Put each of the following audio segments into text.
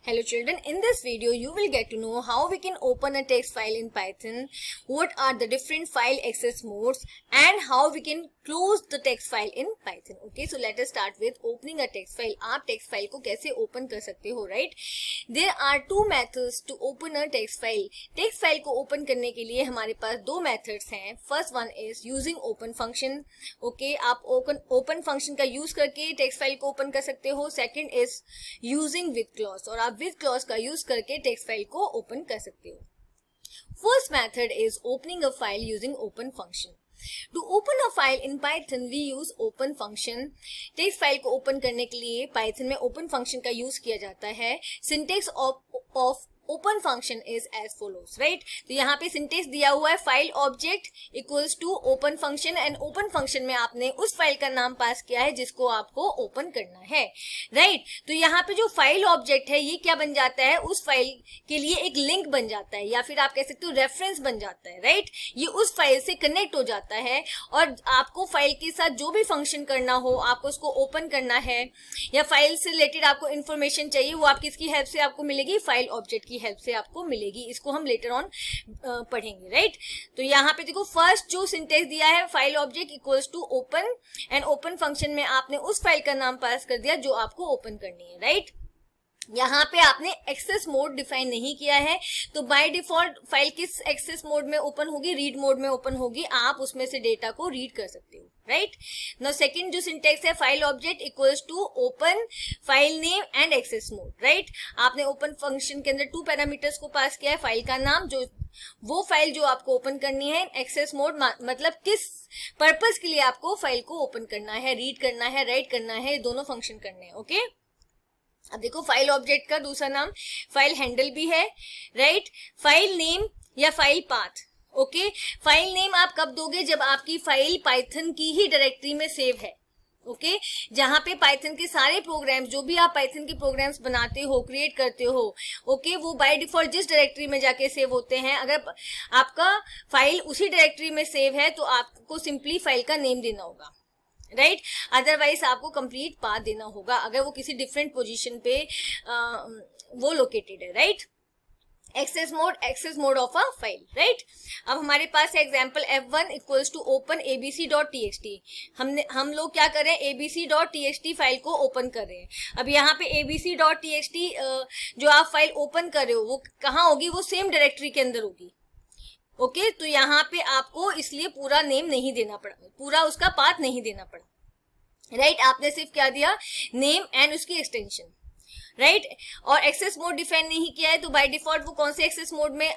Hello children, in this video you will get to know how we can open a text file in Python, what are the different file access modes and how we can close the text file in Python. Okay, so let us start with opening a text file. आप text file को कैसे open कर सकते हो, right? There are two methods to open a text file. Text file को open करने के लिए हमारे पास दो methods हैं. First one is using open function. Okay, आप open function का use करके text file को open कर सकते हो. Second is using with clause और आप with clause का use करके text file को open कर सकते हो. First method is opening a file using open function. To open a file in Python, we use open function. Text file को open करने के लिए Python में open function का use किया जाता है. Syntax of open function is as follows, right? तो यहाँ पे syntax दिया हुआ है file object equals to open function and open function में आपने उस फाइल का नाम पास किया है जिसको आपको open करना है, right? तो यहाँ पे जो file object है ये क्या बन जाता है, उस फाइल के लिए एक लिंक बन जाता है या फिर आप कह सकते हो रेफरेंस बन जाता है, राइट? ये उस फाइल से कनेक्ट हो जाता है और आपको फाइल के साथ जो भी फंक्शन करना हो, आपको उसको ओपन करना है या फाइल से रिलेटेड आपको इन्फॉर्मेशन चाहिए, वो आप किसकी हेल्प से आपको मिलेगी, फाइल ऑब्जेक्ट की हेल्प से आपको मिलेगी. इसको हम लेटर ऑन पढ़ेंगे, राइट? तो यहाँ पे देखो फर्स्ट जो सिंटेक्स दिया है file object equals to open and open function में आपने उस फाइल का नाम पास कर दिया जो आपको ओपन करनी है, राइट? यहाँ पे आपने एक्सेस मोड डिफाइन नहीं किया है, तो बाय डिफॉल्ट फाइल किस एक्सेस मोड में ओपन होगी, रीड मोड में ओपन होगी. आप उसमें से डेटा को रीड कर सकते हो, राइट? नाउ सेकंड जो सिंटेक्स है file object equals to open file name and access mode, right? आपने ओपन फंक्शन के अंदर टू पैरामीटर्स को पास किया है, फाइल का नाम जो वो फाइल जो आपको ओपन करनी है, एक्सेस मोड मतलब किस पर्पस के लिए आपको फाइल को ओपन करना है, रीड करना है, राइट करना है, दोनों फंक्शन करने हैं. ओके, अब देखो फाइल ऑब्जेक्ट का दूसरा नाम फाइल हैंडल भी है, राइट? फाइल नेम या file path. Okay, file name आप कब दोगे, जब आपकी फाइल पाइथन की ही डायरेक्टरी में सेव है. ओके, जहां पे पाइथन के सारे प्रोग्राम्स, जो भी आप पाइथन के प्रोग्राम्स बनाते हो, क्रिएट करते हो, ओके, वो बाय डिफॉल्ट जिस डायरेक्टरी में जाके सेव होते हैं, अगर आपका फाइल उसी डायरेक्टरी में सेव है तो आपको सिंपली फाइल का नेम देना होगा, राइट? अदरवाइज आपको कंप्लीट पाथ देना होगा अगर वो किसी डिफरेंट पोजीशन पे वो लोकेटेड है, right? Access mode of a file, right? अब हमारे पास है example f1 equals to open abc.txt. हम लोग क्या कर रहे हैं, abc.txt फाइल को ओपन कर रहे हैं. अब यहाँ पे abc.txt जो आप फाइल ओपन कर रहे हो वो कहाँ होगी, वो सेम डायरेक्टरी के अंदर होगी. ओके, तो यहाँ पे आपको इसलिए पूरा नेम नहीं देना पड़ा, पूरा उसका पाथ नहीं देना पड़ा, राइट? आपने सिर्फ क्या दिया, नेम एंड उसकी एक्सटेंशन, राइट? और एक्सेस मोड डिफाइन नहीं किया है तो बाय डिफॉल्ट वो कौन से एक्सेस मोड में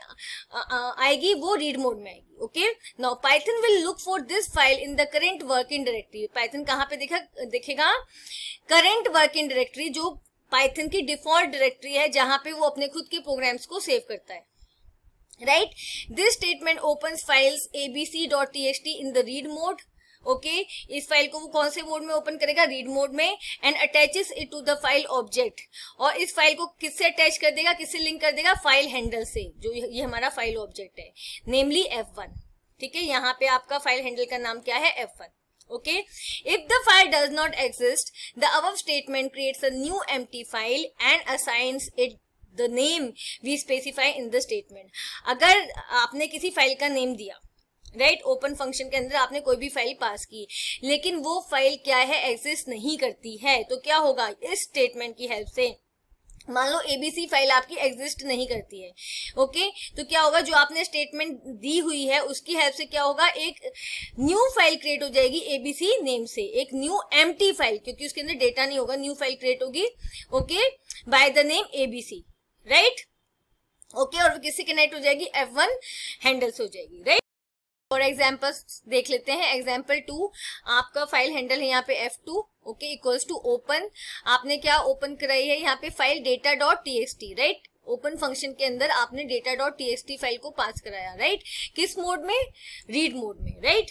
आएगी, वो रीड मोड में आएगी. Okay, now Python will look for this file in the current working directory. Python कहाँ पे दिखेगा, करेंट वर्किंग डायरेक्टरी, जो पाइथन की डिफॉल्ट डायरेक्टरी है जहां पे वो अपने खुद के प्रोग्राम्स को सेव करता है, right? This statement opens files abc.txt in the read mode. Okay, इस फाइल को वो कौन से मोड में ओपन करेगा, रीड मोड में, and attaches it to the file object. और इस फाइल को किससे अटैच कर देगा, किससे लिंक कर देगा, फाइल हैंडल से, जो ये हमारा फाइल ऑब्जेक्ट है, नेमली f1. ठीक है, यहाँ पे आपका फाइल हैंडल का नाम क्या है, f1. Okay, if the file does not exist, the above statement creates a new empty file and assigns it the name we specify in the statement. अगर आपने किसी फाइल का नेम दिया, राइट? ओपन फंक्शन के अंदर आपने कोई भी फाइल पास की, लेकिन वो फाइल क्या है, एग्जिस्ट नहीं करती है, तो क्या होगा, इस स्टेटमेंट की हेल्प से मान लो एबीसी फाइल आपकी एग्जिस्ट नहीं करती है. ओके, तो क्या होगा, जो आपने स्टेटमेंट दी हुई है उसकी हेल्प से क्या होगा, एक न्यू फाइल क्रिएट हो जाएगी एबीसी नेम से, एक न्यू एम्प्टी फाइल, क्योंकि उसके अंदर डेटा नहीं होगा, न्यू फाइल क्रिएट होगी, okay, by the name ABC, right? Okay, और किससे कनेक्ट हो जाएगी, f1 हैंडल से हो जाएगी, राइट? और एग्जाम्पल्स देख लेते हैं. एग्जाम्पल 2, आपका फाइल हैंडल है यहाँ पे f2, okay, equals to open. आपने क्या ओपन कराई है यहाँ पे, file data.txt, right? Open function के अंदर आपने data.txt फाइल को पास कराया, राइट? किस मोड में, रीड मोड में, राइट?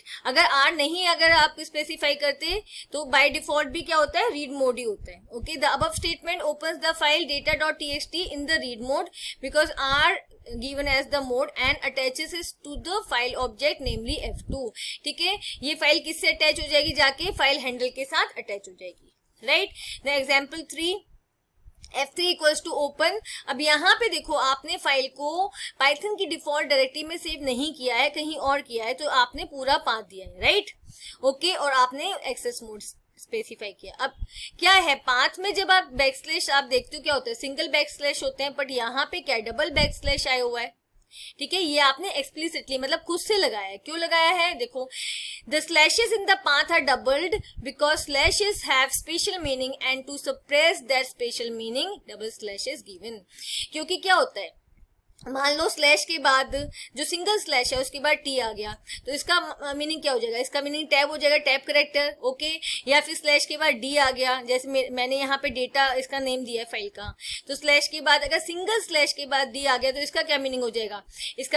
अगर आप स्पेसिफाई करते तो बाय डिफॉल्ट भी क्या होता है, रीड मोड ही होता है. Okay, the above statement opens the file data.txt in the read mode because are given as the mode and attaches it to the file object namely f2. ठीक है, ये फाइल किससे अटैच हो जाएगी, जाके फाइल हैंडल के साथ attach हो जाएगी, right? The example 3, F3 equals to open. अब यहाँ पे देखो आपने फाइल को पाइथन की डिफॉल्ट डायरेक्टरी में सेव नहीं किया है, कहीं और किया है, तो आपने पूरा पाथ दिया है, राइट, ओके, और आपने एक्सेस मोड स्पेसिफाई किया। अब क्या है पाथ में, जब आप बैकस्लैश आप देखते हो क्या होता है, सिंगल बैकस्लैश होते हैं, बट यहाँ पे क्या डबल बैकस्लैश आया हुआ है, ठीक है, ये आपने एक्सप्लिसिटली मतलब खुद से लगाया है। क्यों लगाया है, देखो the slashes in the path are doubled because slashes have special meaning and to suppress that special meaning double slashes given. क्योंकि क्या होता है, मान लो स्लैश के बाद जो सिंगल स्लैश है उसके बाद टी आ गया, तो इसका मीनिंग क्या हो जाएगा, इसका मीनिंग टैब हो जाएगा, टैब करेक्टर, ओके, या फिर स्लैश के बाद डी आ गया, जैसे मैंने यहाँ पे डेटा इसका नेम दिया है फाइल का, तो स्लैश के बाद अगर सिंगल स्लैश के बाद डी आ गया तो इसका क्या मीनिंग हो जाएगा, इसका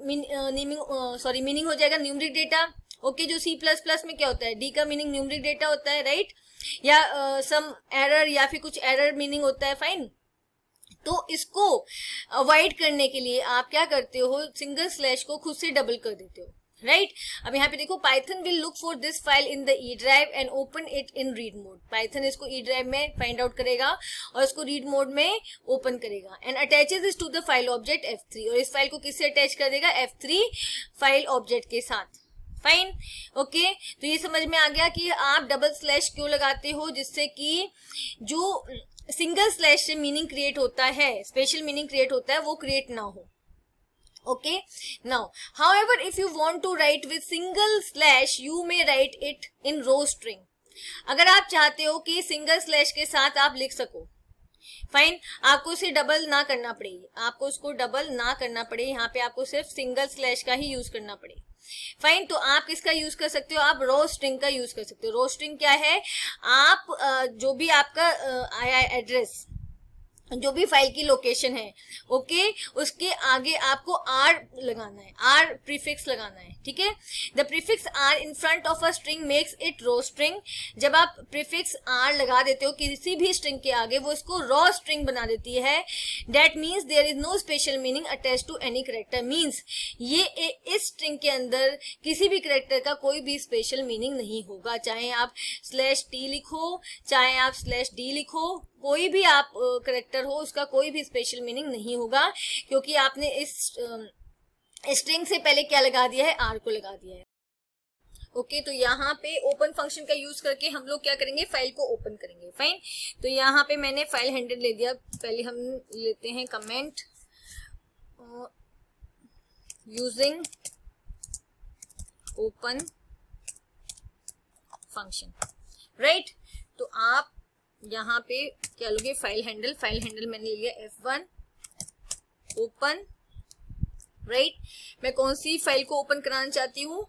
मीनिंग हो जाएगा न्यूमरिक डेटा, ओके, जो C++ में क्या होता है, डी का मीनिंग न्यूमरिक डेटा होता है, राइट, या सम एरर या फिर कुछ एरर मीनिंग होता है, फाइन। तो इसको अवॉइड करने के लिए आप क्या करते हो, सिंगल स्लैश को खुद से डबल कर देते हो, राइट। अब यहाँ पे देखो Python will look for this file in the E drive and open it in read mode. Python इसको ई ड्राइव में फाइंड आउट करेगा और इसको रीड मोड में ओपन करेगा and attaches it to the file object F3, और इस file को किससे अटैच कर देगा, F3 फाइल ऑब्जेक्ट के साथ, फाइन, ओके। तो ये समझ में आ गया कि आप डबल स्लैश क्यों लगाते हो, जिससे कि जो सिंगल स्लैश से मीनिंग क्रिएट होता है, स्पेशल मीनिंग क्रिएट होता है, वो क्रिएट ना हो, okay. Now however if you want to write with single slash you may write it in raw string. अगर आप चाहते हो कि सिंगल स्लैश के साथ आप लिख सको, फाइन, आपको इसे डबल ना करना पड़े, आपको उसको डबल ना करना पड़े, यहाँ पे आपको सिर्फ सिंगल स्लैश का ही यूज करना पड़े, फाइन। तो आप किसका यूज कर सकते हो, आप रो स्ट्रिंग का यूज कर सकते हो। रो स्ट्रिंग क्या है, आप जो भी आपका आया एड्रेस, जो भी फाइल की लोकेशन है, ओके, उसके आगे आपको आर लगाना है, आर प्रीफिक्स लगाना है, ठीक है। The prefix R in front of a string makes it raw string. जब आप प्रीफिक्स आर लगा देते हो किसी भी स्ट्रिंग के आगे, वो इसको रो स्ट्रिंग बना देती है। That means there is no special meaning attach to any character. Means ये इस स्ट्रिंग के अंदर किसी भी करेक्टर का कोई भी स्पेशल मीनिंग नहीं होगा, चाहे आप /t लिखो, चाहे आप /d लिखो, कोई भी आप करेक्टर हो उसका कोई भी स्पेशल मीनिंग नहीं होगा, क्योंकि आपने इस स्ट्रिंग से पहले क्या लगा दिया है, आर को लगा दिया है, ओके। तो यहाँ पे ओपन फंक्शन का यूज करके हम लोग क्या करेंगे, फाइल को ओपन करेंगे, फाइन। तो यहाँ पे मैंने फाइल हैंडल ले दिया, पहले हम लेते हैं comment using open function, right. तो आप यहाँ पे क्या लोगे, फाइल हैंडल मैंने लिया F1 ओपन, राइट। मैं कौन सी फाइल को ओपन कराना चाहती हूँ,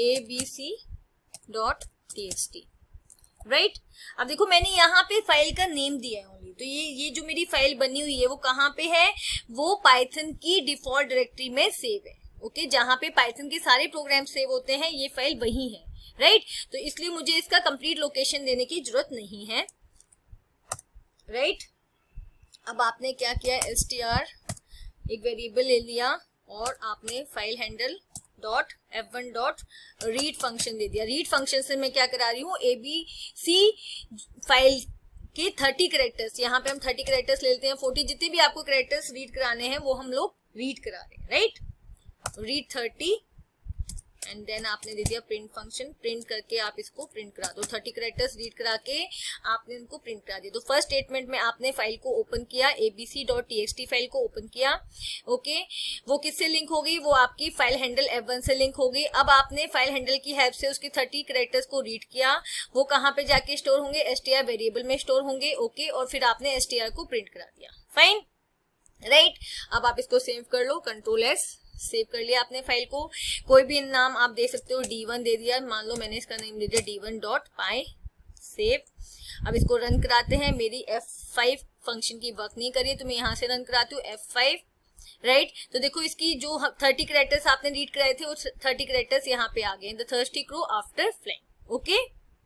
abc.txt, राइट। अब देखो मैंने यहाँ पे फाइल का नेम दिया है ओनली, तो ये जो मेरी फाइल बनी हुई है वो कहाँ पे है, वो पाइथन की डिफॉल्ट डायरेक्टरी में सेव है, ओके, जहाँ पे पाइथन के सारे प्रोग्राम सेव होते हैं, ये फाइल वही है, राइट। तो इसलिए मुझे इसका कंप्लीट लोकेशन देने की जरूरत नहीं है, राइट। अब आपने क्या किया, str एक वेरिएबल ले लिया और आपने file handle dot f1 dot read function दे दिया। रीड फंक्शन से मैं क्या करा रही हूँ, abc फाइल के 30 कैरेक्टर्स, यहाँ पे हम 30 कैरेक्टर्स ले लेते हैं, 40 जितने भी आपको कैरेक्टर्स रीड कराने हैं वो हम लोग रीड करा रहे हैं, राइट। रीड 30 एंड देन आपने दे दिया प्रिंट फंक्शन, प्रिंट करके आप इसको प्रिंट करा दो, 30 कैरेक्टर्स रीड करा के आपने इनको प्रिंट करा दिया। तो फर्स्ट स्टेटमेंट में आपने फाइल को ओपन किया, abc.txt फाइल को ओपन किया, ओके, वो किससे लिंक हो गई, वो आपकी फाइल हैंडल F1 से लिंक हो गई। अब आपने फाइल हैंडल की हेल्प से उसके 30 कैरेक्टर्स को रीड किया, वो कहाँ पे जाके स्टोर होंगे, str वेरिएबल में स्टोर होंगे, ओके, और फिर आपने str को प्रिंट करा दिया, फाइन, राइट। अब आप इसको सेव कर लो, Ctrl+S, सेव कर लिया आपने फाइल को। कोई भी नाम आप दे सकते हो, D1 दे दिया, मान लो मैंने इसका नाम दे दिया D1.py, सेव। अब इसको रन कराते हैं, मेरी F5 फंक्शन की वर्क नहीं करी तो मैं यहाँ से रन कराती हूँ F5, राइट। तो देखो इसकी जो 30 कैरेक्टर्स आपने रीड कराए थे वो 30 कैरेक्टर्स यहाँ पे आ गए, the thirsty crow after flying, okay.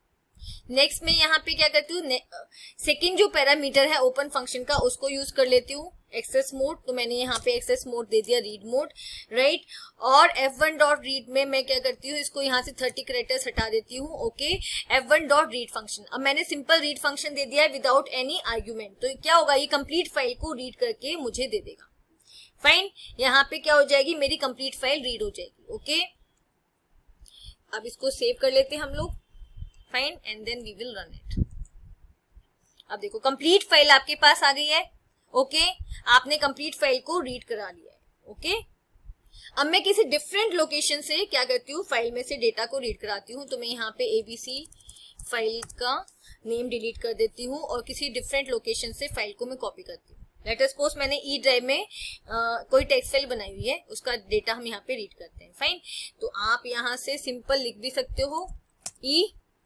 Next मैं यहाँ पे क्या करती हूँ, सेकेंड जो पैरामीटर है ओपन फंक्शन का उसको यूज कर लेती हूँ, एक्सेस मोड। तो मैंने यहाँ पे एक्सेस मोड दे दिया, रीड मोड, राइट। और f1 डॉट रीड में मैं क्या करती हूँ, इसको यहाँ से 30 कैरेक्टर्स हटा देती हूँ, okay. f1 dot read function, अब मैंने सिंपल रीड फंक्शन दे दिया है विदाउट एनी आर्ग्यूमेंट। तो क्या होगा, ये कंप्लीट फाइल को रीड करके मुझे दे देगा। फाइन, यहाँ पे क्या हो जाएगी, मेरी कंप्लीट फाइल रीड हो जाएगी, ओके। अब इसको सेव कर लेते हैं हम लोग, fine, and then we will run it. अब देखो कंप्लीट फाइल आपके पास आ गई है, ओके। आपने कंप्लीट फाइल को रीड करा लिया है, ओके। अब मैं किसी डिफरेंट लोकेशन से क्या करती हूँ, फाइल में से डेटा को रीड कराती हूँ। तो मैं यहाँ पे ABC फाइल का नेम डिलीट कर देती हूँ और किसी डिफरेंट लोकेशन से फाइल को मैं कॉपी करती हूँ। लेट अस सपोज मैंने ई ड्राइव में कोई टेक्स्ट फाइल बनाई हुई है, उसका डेटा हम यहाँ पे रीड करते हैं, फाइन। तो आप यहाँ से सिंपल लिख भी सकते हो ई,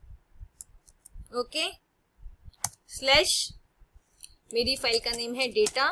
ओके, स्लैश, मेरी फाइल का नेम है data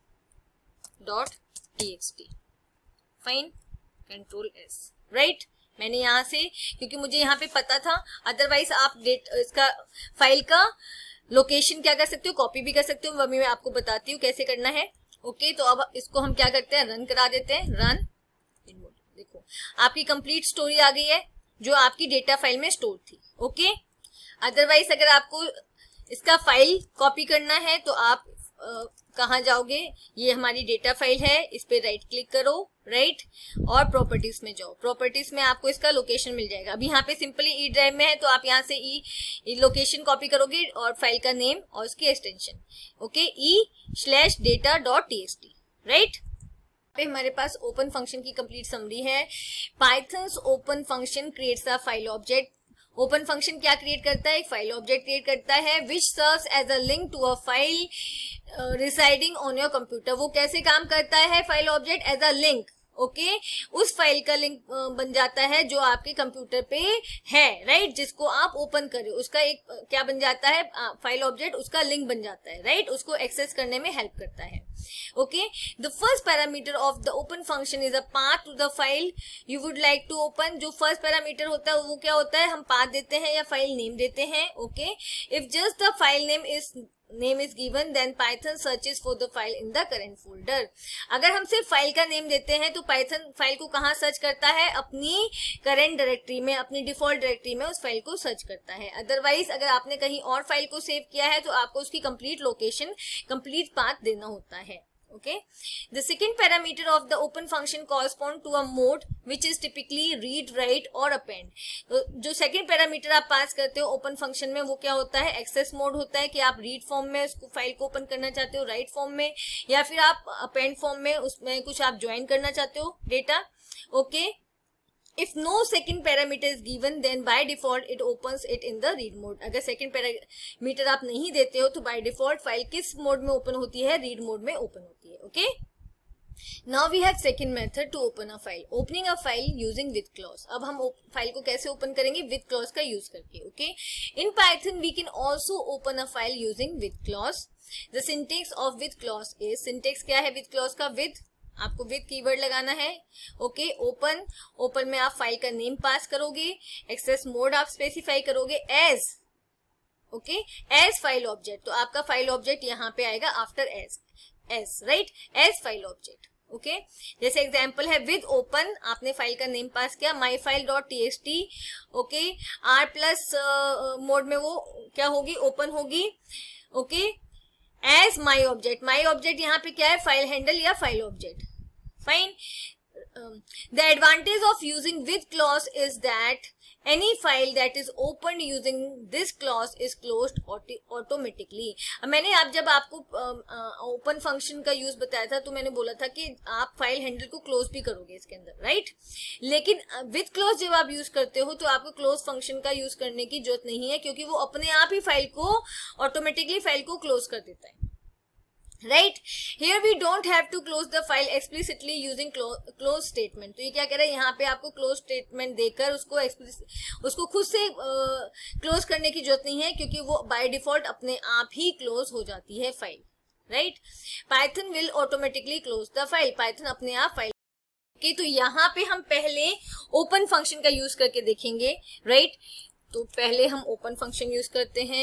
dot txt, fine, control S, right. मैंने यहाँ से, क्योंकि मुझे यहाँ पे पता था, अदरवाइज आप इसका फाइल का लोकेशन क्या कर सकते हो, कॉपी भी कर सकते हो, वो मैं आपको बताती हूँ कैसे करना है, ओके। तो अब इसको हम क्या करते हैं, रन करा देते हैं, रन। देखो आपकी कंप्लीट स्टोरी आ गई है जो आपकी डेटा फाइल में स्टोर थी, ओके। अदरवाइज अगर आपको इसका फाइल कॉपी करना है तो आप कहाँ जाओगे, ये हमारी डेटा फाइल है, इस पे राइट क्लिक करो, राइट, और प्रॉपर्टीज में जाओ। प्रॉपर्टीज में आपको इसका लोकेशन मिल जाएगा। अभी यहाँ पे सिंपली ई ड्राइव में है तो आप यहाँ से ई लोकेशन कॉपी करोगे और फाइल का नेम और उसकी एक्सटेंशन, ओके, e/data.txt, राइट। पे हमारे पास ओपन फंक्शन की कंप्लीट समरी है। Python's open function creates a file object. Open function क्या क्रिएट करता है, एक फाइल ऑब्जेक्ट क्रिएट करता है which serves as a link to a file residing on your computer. वो कैसे काम करता है, file object as a link, okay, उस फाइल का लिंक बन जाता है जो आपके कंप्यूटर पे है, राइट, जिसको आप ओपन करें, उसका एक क्या बन जाता है, फाइल ऑब्जेक्ट उसका लिंक बन जाता है, राइट, उसको एक्सेस करने में हेल्प करता है, okay. The first parameter of the open function is a path to the file you would like to open. जो फर्स्ट पैरामीटर होता है वो क्या होता है, हम पाथ देते हैं या फाइल नेम देते हैं, okay. If just the file name is given then Python searches for the file in the current folder। अगर हम सिर्फ फाइल का नेम देते हैं तो Python फाइल को कहाँ सर्च करता है, अपनी करंट डायरेक्टरी में, अपनी डिफॉल्ट डायरेक्टरी में उस फाइल को सर्च करता है। अदरवाइज अगर आपने कहीं और फाइल को सेव किया है तो आपको उसकी कंप्लीट लोकेशन, कंप्लीट पाथ देना होता है, okay। The second parameter of the open function correspond to a mode which is typically read, write or append। तो जो सेकंड पैरामीटर आप पास करते हो ओपन फंक्शन में वो क्या होता है, एक्सेस मोड होता है कि आप रीड फॉर्म में उसको फाइल को ओपन करना चाहते हो, राइट फॉर्म में, या फिर आप अपेंड फॉर्म में उसमें कुछ आप ज्वाइन करना चाहते हो data, okay. If no second parameter is given, then by default it opens it in the read mode। अगर second parameter आप नहीं देते हो तो by default फाइल किस मोड में ओपन होती है, रीड मोड में ओपन होती है, okay. Now we have second method to open a file, opening a file using with clause। अब हम फाइल को कैसे ओपन करेंगे, with clause का यूज करके, okay. In Python we can also open a file using with clause। The syntax of with clause is, syntax क्या है with clause का, with, आपको विद कीवर्ड लगाना है, ओके। ओपन में आप फाइल का नेम पास करोगे, एक्सेस मोड आप स्पेसिफाई करोगे as, okay, as file object. तो आपका फाइल ऑब्जेक्ट यहाँ पे आएगा after as, right, as file object, okay. जैसे एग्जांपल है विद ओपन, आपने फाइल का नेम पास किया myfile.txt, ओके। r+ मोड में वो क्या होगी, ओपन होगी, ओके, एज माई ऑब्जेक्ट यहाँ पे क्या है, फाइल हैंडल या file object, fine. The advantage of using with clause is that any file that is opened using this clause is closed automatically। मैंने जब आपको ओपन फंक्शन का यूज बताया था तो मैंने बोला था कि आप फाइल हैंडल को क्लोज भी करोगे इसके अंदर, राइट। लेकिन विथ क्लोज जब आप यूज करते हो तो आपको क्लोज फंक्शन का यूज करने की जरूरत नहीं है, क्योंकि वो अपने आप ही फाइल को ऑटोमेटिकली फाइल को क्लोज कर देता है, right. Here we don't have to close the file explicitly using close statement. तो ये क्या कह रहा है, यहाँ पे आपको क्लोज स्टेटमेंट देकर उसको खुद से क्लोज करने की जरूरत नहीं है, क्योंकि वो बाय डिफॉल्ट अपने आप ही क्लोज हो जाती है file, right. Python will automatically close the file, Python अपने आप फाइल, ओके। तो यहाँ पे हम पहले ओपन फंक्शन का यूज करके देखेंगे, राइट। तो पहले हम ओपन फंक्शन यूज करते हैं,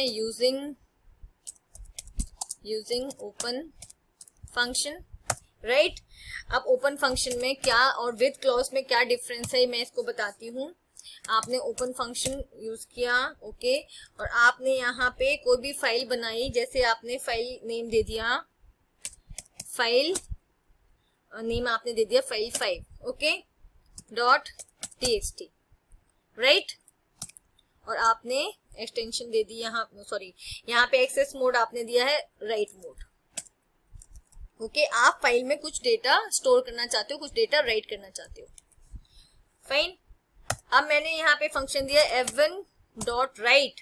यूजिंग ओपन फंक्शन, राइट। अब ओपन फंक्शन में क्या और विद क्लॉज में क्या डिफरेंस है मैं इसको बताती हूँ। आपने ओपन फंक्शन यूज किया, ओके, और आपने यहाँ पे कोई भी फाइल बनाई, जैसे आपने फाइल नेम दे दिया, फाइल नेम आपने दे दिया फाइल 5, ओके, .txt, राइट, और आपने एक्सटेंशन दे दी यहाँ, सॉरी यहाँ पे एक्सेस मोड आपने दिया है राइट मोड, ओके। आप फाइल में कुछ डेटा स्टोर करना चाहते हो, कुछ डेटा राइट करना चाहते हो, फाइन। अब मैंने यहाँ पे फंक्शन दिया f1.write,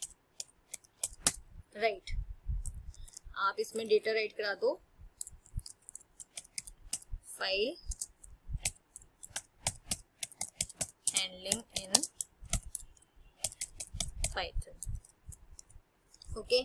राइट, आप इसमें डेटा राइट करा दो, file handling in Python, okay.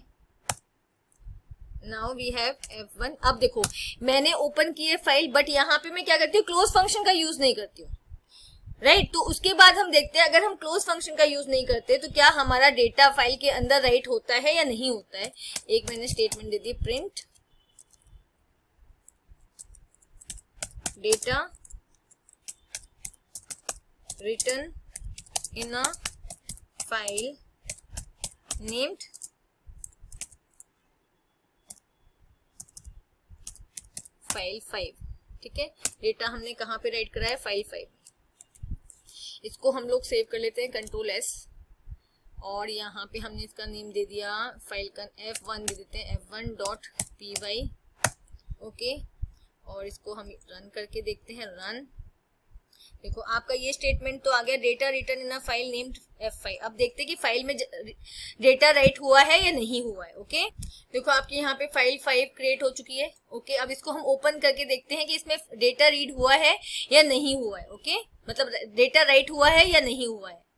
Now we have f1। अब देखो मैंने ओपन की है फाइल, बट यहाँ पे मैं क्या करती हूँ, क्लोज फंक्शन का यूज नहीं करती हूँ, राइट। तो उसके बाद हम देखते हैं अगर हम क्लोज फंक्शन का यूज नहीं करते तो क्या हमारा डेटा फाइल के अंदर राइट होता है या नहीं होता है। एक मैंने स्टेटमेंट दे दी, print data written in a file named file 5, ठीक है। डेटा हमने कहाँ पे राइट करा है, फाइल 5। इसको हम लोग सेव कर लेते हैं, Ctrl+S, और यहाँ पे हमने इसका नेम दे दिया फाइल का f1 दे देते हैं, f1.py, ओके, और इसको हम रन करके देखते हैं, रन। देखो आपका ये स्टेटमेंट तो आ गया, data written in a file named f5। अब देखते हैं कि फाइल में डेटा राइट हुआ है या नहीं हुआ है, ओके। देखो आपकी यहाँ पे फाइल 5 क्रिएट हो चुकी है, ओके। अब इसको हम ओपन करके देखते हैं कि इसमें डेटा रीड हुआ है या नहीं हुआ है, ओके, मतलब डेटा राइट हुआ है या नहीं हुआ है।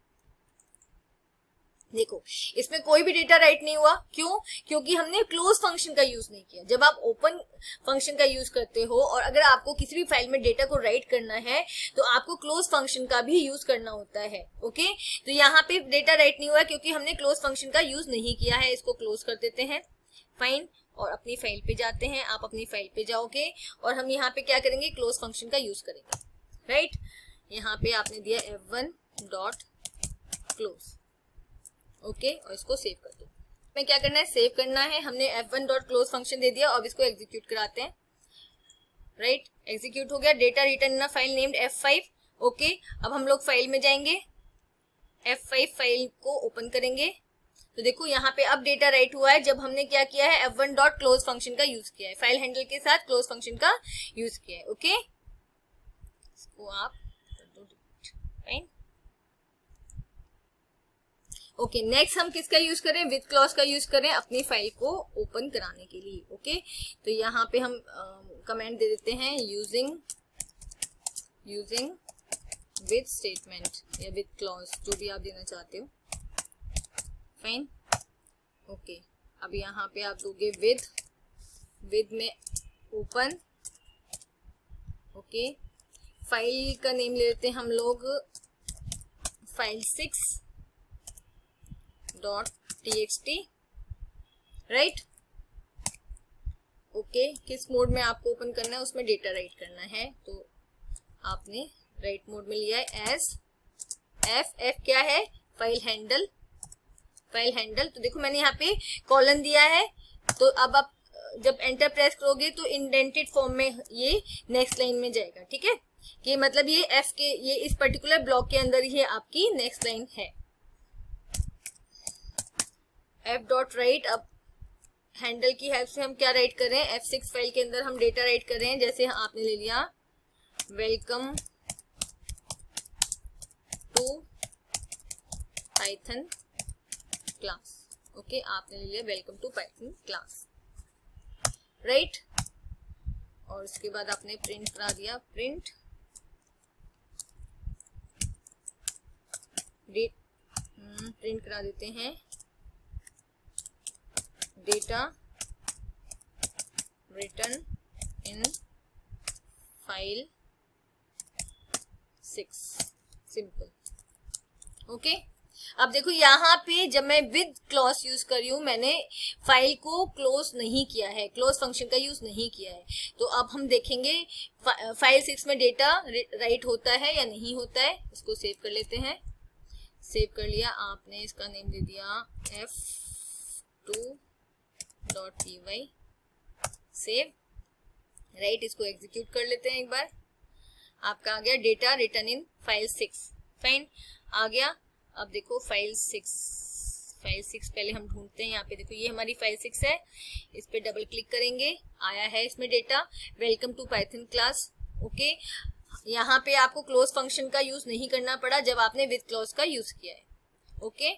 देखो इसमें कोई भी डेटा राइट नहीं हुआ, क्यों, क्योंकि हमने क्लोज फंक्शन का यूज नहीं किया। जब आप ओपन फंक्शन का यूज करते हो और अगर आपको किसी भी फाइल में डेटा को राइट करना है तो आपको क्लोज फंक्शन का भी यूज करना होता है, ओके। तो यहाँ पे डेटा राइट नहीं हुआ क्योंकि हमने क्लोज फंक्शन का यूज नहीं किया है। इसको क्लोज कर देते हैं, फाइन, और अपनी फाइल पे जाते हैं। आप अपनी फाइल पे जाओगे और हम यहाँ पे क्या करेंगे, क्लोज फंक्शन का यूज करेंगे, राइट। यहाँ पे आपने दिया f1.close, ओके, और इसको सेव कर दो। मैं क्या करना है, सेव करना है। हमने f1.close फंक्शन दे दिया, अब इसको एग्जीक्यूट कराते हैं, राइट। एग्जीक्यूट हो गया, data written in a file named f5, okay. अब हम लोग फाइल में जाएंगे, f5 फाइल को ओपन करेंगे तो देखो यहाँ पे अब डेटा राइट हुआ है जब हमने क्या किया है, f1.close फंक्शन का यूज किया है, फाइल हैंडल के साथ क्लोज फंक्शन का यूज किया है, ओके। इसको आप फाइन, ओके। नेक्स्ट हम किसका यूज करें, विद क्लॉज का यूज करें अपनी फाइल को ओपन कराने के लिए, ओके। तो यहाँ पे हम कमेंट दे देते हैं, यूजिंग विद स्टेटमेंट या विद क्लॉज, जो भी आप देना चाहते हो, फाइन, ओके। अब यहाँ पे आप दोगे विद में ओपन, ओके। फाइल का नेम ले लेते हैं हम लोग, फाइल 6.txt, राइट, ओके। किस मोड में आपको ओपन करना है, उसमें डेटा राइट करना है, तो आपने राइट मोड में लिया है एज f क्या है, फाइल हैंडल। तो देखो मैंने यहाँ पे कॉलन दिया है, तो अब आप जब एंटर प्रेस करोगे तो इंडेंटेड फॉर्म में ये नेक्स्ट लाइन में जाएगा, ठीक है। कि मतलब ये f के ये इस पर्टिकुलर ब्लॉक के अंदर ही आपकी नेक्स्ट लाइन है। f.write, अब हैंडल की हेल्प से हम क्या राइट कर रहे हैं, f6 फाइल के अंदर हम डेटा राइट कर रहे हैं। जैसे आपने ले लिया welcome to Python class, okay, आपने ले लिया welcome to Python class, right. और उसके बाद आपने प्रिंट करा दिया, प्रिंट करा देते हैं data written in file 6, simple, okay. अब देखो यहाँ पे जब मैं विद क्लॉज यूज कर रही हूँ, मैंने फाइल को क्लोज नहीं किया है, क्लोज फंक्शन का यूज नहीं किया है। तो अब हम देखेंगे फाइल 6 में डेटा राइट होता है या नहीं होता है। इसको सेव कर लेते हैं। सेव कर लिया, आपने इसका नेम दे दिया f2.py, सेव, राइट। इसको एग्जीक्यूट कर लेते हैं एक बार। आपका आ गया data written in file 6, fine, आ गया। अब देखो फाइल 6 पहले हम ढूंढते हैं। यहाँ पे देखो ये हमारी फाइल 6 है, इस पे डबल क्लिक करेंगे, आया है इसमें data, welcome to Python class. Okay, यहाँ पे आपको क्लोज फंक्शन का यूज नहीं करना पड़ा जब आपने विद क्लोज का यूज किया है। ओके,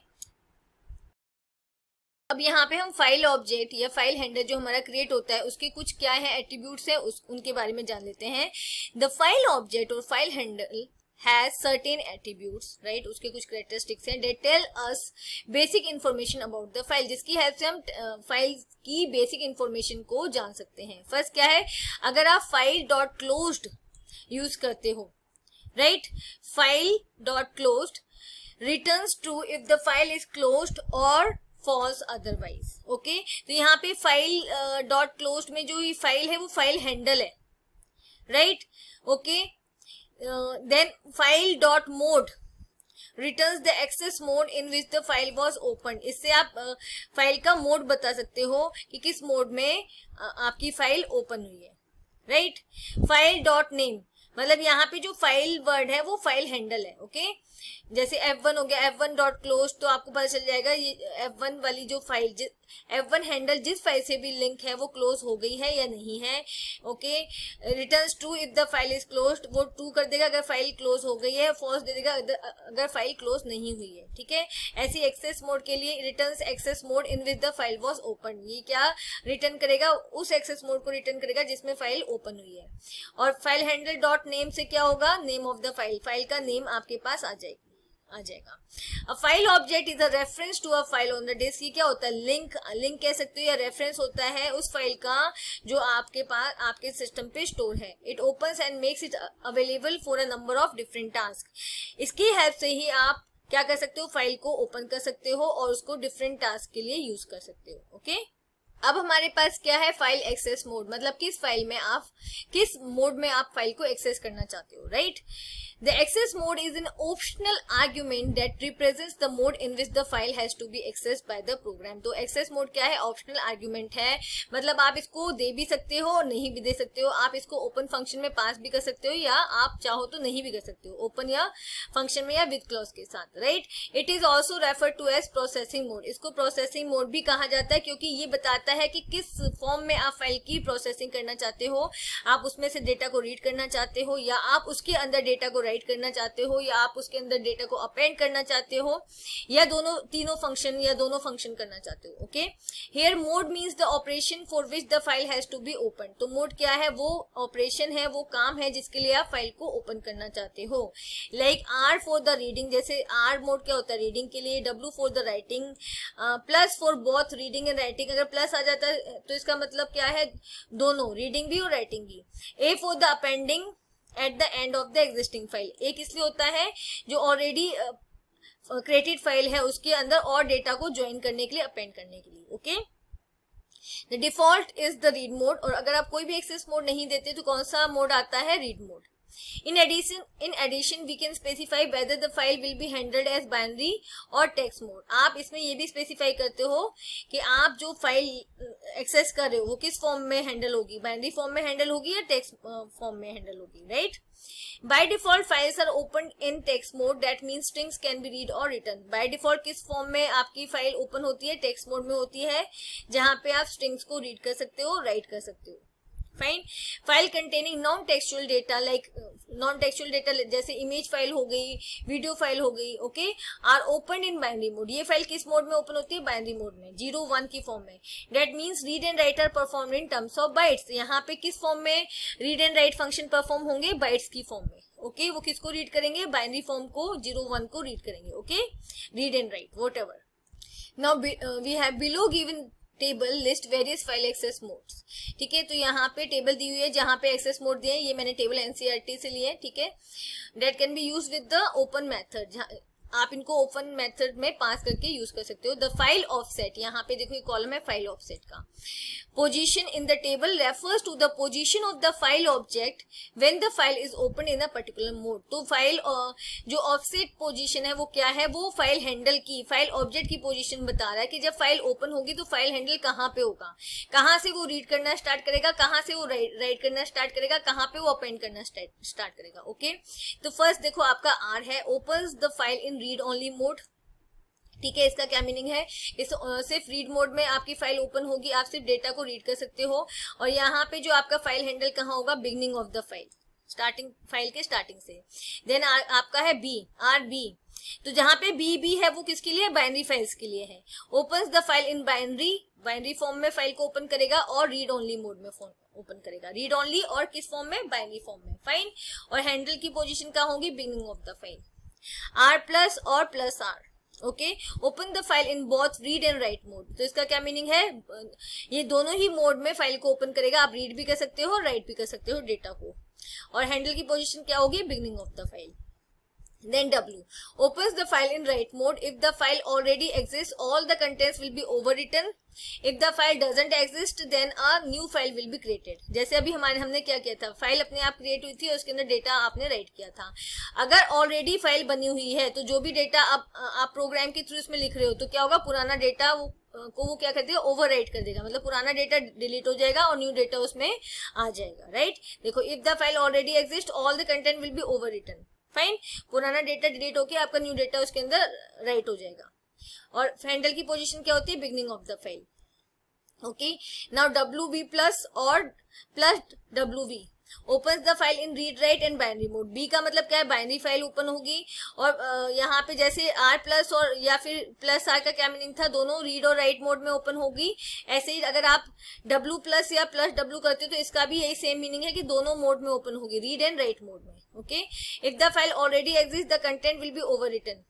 अब यहाँ पे हम फाइल ऑब्जेक्ट या फाइल हैंडल जो हमारा क्रिएट होता है उसके कुछ क्या है एट्रीब्यूट्स है, उनके बारे में जान लेते हैं। द फाइल ऑब्जेक्ट और file handle has certain attributes, right? उसके कुछ characteristics हैं that tell us basic information about the file, जिसकी हेल्प से हम फाइल की बेसिक इंफॉर्मेशन को जान सकते हैं। फर्स्ट क्या है, अगर आप फाइल डॉट क्लोज्ड यूज करते हो, right, file dot closed returns true if the file is closed और फॉल्स अदरवाइज। ओके, तो यहाँ पे फाइल डॉट क्लोज्ड में जो ये फाइल है वो फाइल हैंडल है, right. Okay, then file dot mode returns the access mode in which the file was opened। इससे आप फाइल का मोड बता सकते हो कि किस मोड में आपकी फाइल ओपन हुई है, राइट। फाइल डॉट नेम, मतलब यहाँ पे जो फाइल वर्ड है वो फाइल हैंडल है। ओके, जैसे F1 हो गया, F1 डॉट क्लोज, तो आपको पता चल जाएगा ये F1 वाली जो फाइल, F1 हैंडल जिस फाइल से भी लिंक है वो क्लोज हो गई है या नहीं है। Okay, returns true if the file is closed, वो ट्रू कर देगा अगर फाइल क्लोज हो गई है, फॉल्स दे देगा अगर फाइल क्लोज नहीं हुई है। ठीक है, ऐसी एक्सेस मोड के लिए returns access mode in which the file was open, ये क्या रिटर्न करेगा, उस एक्सेस मोड को रिटर्न करेगा जिसमें फाइल ओपन हुई है। और फाइल हैंडल डॉट नेम से क्या होगा, name of the file, file का नेम आपके पास आ जाएगा। A file object is a reference to a file on the disk, ये क्या होता है, लिंक कह सकते हो या रेफरेंस होता है उस फाइल का जो आपके पास आपके सिस्टम पे स्टोर है। It opens and makes it available for a number of different task, इसकी हेल्प से ही आप क्या कर सकते हो, फाइल को ओपन कर सकते हो और उसको डिफरेंट टास्क के लिए यूज कर सकते हो। ओके, अब हमारे पास क्या है, फाइल एक्सेस मोड, मतलब किस फाइल में आप किस मोड में आप फाइल को एक्सेस करना चाहते हो, right. The access mode is an optional argument that represents the mode in which the file has to be accessed by the program। तो access mode क्या है, ऑप्शनल आर्ग्यूमेंट है, मतलब आप इसको दे भी सकते हो और नहीं भी दे सकते हो। आप इसको ओपन फंक्शन में पास भी कर सकते हो या आप चाहो तो नहीं भी कर सकते हो, ओपन या फंक्शन में या विद क्लॉज के साथ, right. It is also refer to as processing mode, इसको प्रोसेसिंग मोड भी कहा जाता है क्योंकि ये बताता है कि किस फॉर्म में आप फाइल की प्रोसेसिंग करना चाहते हो। आप उसमें से डेटा को रीड करना चाहते हो या आप उसके अंदर डेटा को राइट करना चाहते हो या आप उसके अंदर डेटा को अपेंड करना चाहते हो या तीनों फंक्शन या दोनों फंक्शन करना चाहते हो। Okay, here mode means the operation for which the file has to be open. तो मोड क्या है, वो ऑपरेशन है, वो काम है जिसके लिए आप फाइल को ओपन करना चाहते हो। Like R for the reading, जैसे R मोड क्या होता है, रीडिंग के लिए, W for the writing, plus for both reading and writing, अगर प्लस आ जाता है तो इसका मतलब क्या है, दोनों, रीडिंग भी और राइटिंग भी। A for the appending at the end of the existing file, एक इसलिए होता है जो ऑलरेडी क्रिएटेड फाइल है उसके अंदर और डेटा को ज्वाइन करने के लिए, अपेंड करने के लिए। Okay, the default is the read mode, और अगर आप कोई भी एक्सेस मोड नहीं देते तो कौन सा मोड आता है, read mode. In addition, we can specify whether the file will be handled as binary or text mode। आप इसमें ये भी स्पेसिफाई करते हो कि आप जो फाइल एक्सेस कर रहे हो वो किस फॉर्म में हैंडल होगी, बाइनरी फॉर्म में हैंडल होगी या टेक्स्ट फॉर्म में हैंडल होगी, right. By default files are opened in text mode, that means strings can be read or written। by default किस फॉर्म में आपकी फाइल ओपन होती है, टेक्स्ट मोड में होती है, जहां पे आप स्ट्रिंग्स को रीड कर सकते हो, राइट कर सकते हो। Fine, file containing non textual data, like non textual data जैसे इमेज फाइल हो गई, वीडियो फाइल हो गई, okay, are open in binary mode. ये फाइल किस मोड में ओपन होती है, बाइनरी मोड में, 0-1 की फॉर्म में। That means read and write are perform in terms of bytes, यहाँ पे किस फॉर्म में read and write function perform होंगे, बाइट्स की फॉर्म में। ओके, वो किसको रीड करेंगे, बाइनरी फॉर्म को, 0-1 को रीड करेंगे। Okay, read and write whatever. Now we have below given table list various file access modes. ठीक है, तो यहाँ पे टेबल दी हुई है जहां पे एक्सेस मोड दिए हैं, ये मैंने टेबल एनसीईआरटी से लिए, ठीक है। That can be use with the open method. आप इनको ओपन मेथड में पास करके यूज कर सकते हो। द फाइल ऑफसेट, यहाँ पे देखो ये कॉलम है फाइल ऑफसेट का। Position in the table refers to the position of the file object when the file is open in a particular mode. तो फाइल जो ऑफसेट पोजीशन है वो क्या है, वो फाइल हैंडल की, फाइल ऑब्जेक्ट की पोजीशन बता रहा है कि जब फाइल ओपन होगी तो फाइल हैंडल कहाँ पे होगा, कहाँ से वो रीड करना स्टार्ट करेगा, कहाँ से वो राइट करना स्टार्ट करेगा, कहाँ पे वो अपेंड करना स्टार्ट करेगा। ओके, तो फर्स्ट देखो आपका आर है, opens the file in read only mode. ठीक है, इसका क्या मीनिंग है, इस सिर्फ रीड मोड में आपकी फाइल ओपन होगी, आप सिर्फ डेटा को रीड कर सकते हो। और यहाँ पे जो आपका फाइल हैंडल कहाँ होगा, beginning of the file, starting, file के स्टार्टिंग से। देन आपका है बी, आर बी, तो जहां पे बी है वो किसके लिए, बाइनरी फाइल्स के लिए है। Opens the file in binary form में फाइल को ओपन करेगा और रीड ओनली मोड में ओपन करेगा। रीड ओनली और किस फॉर्म में, बाइनरी फॉर्म में। फाइन, और हैंडल की पोजीशन क्या होगी, beginning of the file. R plus और plus R, okay, open the file in both read and write mode. तो इसका क्या मीनिंग है, ये दोनों ही मोड में फाइल को ओपन करेगा, आप रीड भी कर सकते हो, राइट भी कर सकते हो डेटा को। और हैंडल की पोजीशन क्या होगी, beginning of the file. Then W opens the file in write mode. If the file already exists, all the contents will be overwritten. If the file doesn't exist, then a new file will be created. जैसे अभी हमने क्या किया था, file अपने आप create हुई थी और उसके अंदर डेटा आपने राइट किया था। अगर ऑलरेडी फाइल बनी हुई है तो जो भी डेटा आप प्रोग्राम के थ्रू इसमें लिख रहे हो तो क्या होगा, पुराना डेटा वो क्या कर देगा, ओवर राइट कर देगा, मतलब पुराना डेटा डिलीट हो जाएगा और न्यू डेटा उसमें आ जाएगा। राइट, देखो, if the file already exist all the content will be overwritten. Fine, पुराना डेटा डिलीट होके आपका न्यू डेटा उसके अंदर राइट हो जाएगा। और हैंडल की पोजीशन क्या होती है, beginning of the file. Okay, now WB plus और plus WV opens the file in read write and binary mode. B का मतलब क्या है, बाइनरी फाइल ओपन होगी। और यहाँ पे जैसे आर प्लस और या फिर प्लस आर का क्या मीनिंग था, दोनों रीड और राइट मोड में ओपन होगी। ऐसे ही अगर आप W प्लस या प्लस W करते हो तो इसका भी यही सेम मीनिंग है कि दोनों मोड में ओपन होगी, रीड एंड राइट मोड में। Okay, if the file already exist the content will be overwritten.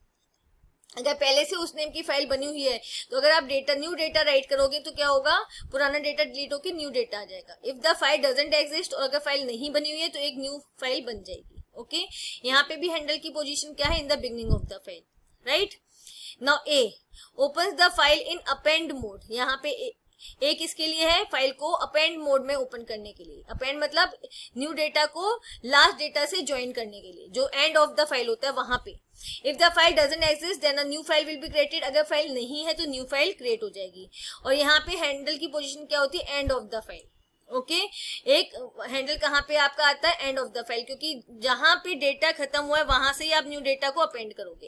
अगर पहले से उस नेम की फाइल बनी हुई है तो अगर आप न्यू डेटा राइट करोगे तो क्या होगा, पुराना डेटा डिलीट होकर न्यू डेटा आ जाएगा। If the file doesn't exist, और अगर फाइल नहीं बनी हुई है तो एक न्यू फाइल बन जाएगी। ओके, यहाँ पे भी हैंडल की पोजीशन क्या है, in the beginning of the file. Right, now A opens the file in append mode. यहाँ पे ए किसके लिए है, फाइल को अपेंड मोड में ओपन करने के लिए। अपेंड मतलब न्यू डेटा को लास्ट डेटा से ज्वाइन करने के लिए, जो एंड ऑफ द फाइल होता है वहां पे। If the file doesn't exist then a new file will be created. अगर फाइल नहीं है तो न्यू फाइल क्रिएट हो जाएगी। और यहाँ पे हैंडल की पोजीशन क्या होती है, end of the file. Okay, एक हैंडल कहाँ पे आपका आता है, एंड ऑफ द फाइल, क्योंकि जहां पे डेटा खत्म हुआ है वहां से ही आप न्यू डेटा को अपेंड करोगे।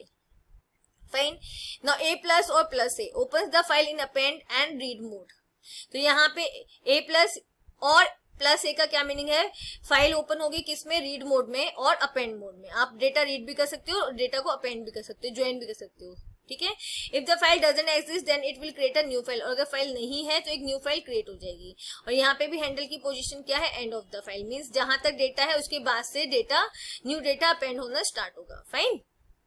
फाइन, नाउ ए प्लस और plus A opens the file in append and read mode. तो यहाँ पे ए प्लस और प्लस ए का क्या मीनिंग है, फाइल ओपन होगी किसमें, रीड मोड में और अपेंड मोड में। आप डेटा रीड भी कर सकते हो और डेटा को अपेंड भी कर सकते हो, ज्वाइन भी कर सकते हो। ठीक है, if the file doesn't exist then it will create a new file. और अगर फाइल नहीं है तो एक न्यू फाइल क्रिएट हो जाएगी। और यहाँ पे भी हैंडल की पोजीशन क्या है, end of the file, means जहां तक डेटा है उसके बाद से न्यू डेटा अपेंड होना स्टार्ट होगा। Fine,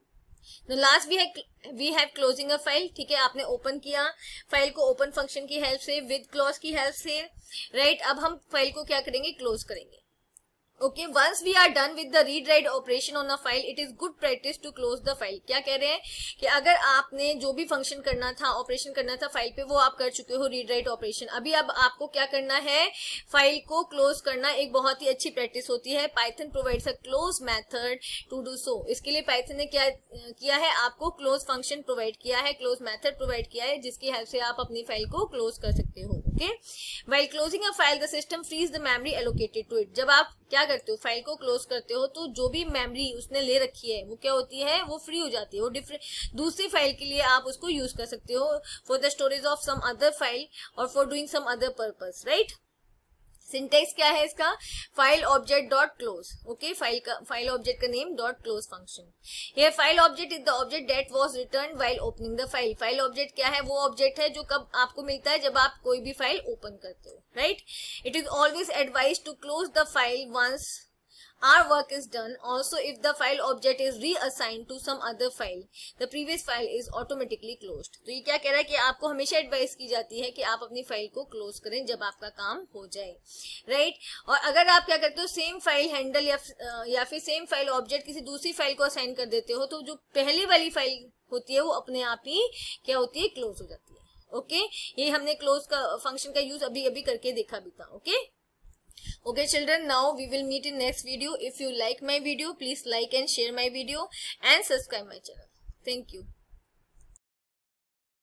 last we have closing a file. ठीक है, आपने ओपन किया फाइल को ओपन फंक्शन की हेल्प से, विद क्लोज की हेल्प से। राइट, अब हम फाइल को क्या करेंगे, क्लोज करेंगे। Okay, once we are done with the read write operation on a file it is good practice to close the file. क्या कह रहे हैं कि अगर आपने जो भी फंक्शन करना था, ऑपरेशन करना था फाइल पे, वो आप कर चुके हो, रीड राइट ऑपरेशन। अब आपको क्या करना है, फाइल को क्लोज करना एक बहुत ही अच्छी प्रैक्टिस होती है। Python provides a close method to do so. इसके लिए पाइथन ने क्या किया है, आपको क्लोज फंक्शन प्रोवाइड किया है, क्लोज मेथड प्रोवाइड किया है, जिसकी हेल्प से आप अपनी फाइल को क्लोज कर सकते हो। Okay, while closing a file the system frees the memory allocated to it. जब आप क्या करते हो, फाइल को क्लोज करते हो तो जो भी मेमोरी उसने ले रखी है वो क्या होती है, वो फ्री हो जाती है। वो दूसरी फाइल के लिए आप उसको यूज कर सकते हो, for the storage of some other file और for doing some other purpose. Right, syntax क्या है इसका, file object dot close. Okay, file object का नेम डॉट क्लोज फंक्शन। ये file object is the object that was returned while opening the file. File object क्या है, वो object है जो कब आपको मिलता है, जब आप कोई भी फाइल ओपन करते हो। Right, it is always advise to close the file once our work is done. Also, if the file object is reassigned to some other file, the previous file is automatically closed. तो ये क्या कह रहा है कि आपको हमेशा advice की जाती है कि आप अपनी फाइल को क्लोज करें जब आपका काम हो जाए, राइट? और अगर आप क्या करते हो, सेम फाइल हैंडल या फिर सेम फाइल ऑब्जेक्ट किसी दूसरी फाइल को असाइन कर देते हो, तो जो पहली वाली फाइल होती है वो अपने आप ही क्या होती है, क्लोज हो जाती है. ओके, ये हमने क्लोज का फंक्शन का यूज अभी अभी करके देखा भी था. Okay. Okay children, now we will meet in next video. If you like my video, please like and share my video and subscribe my channel. Thank you.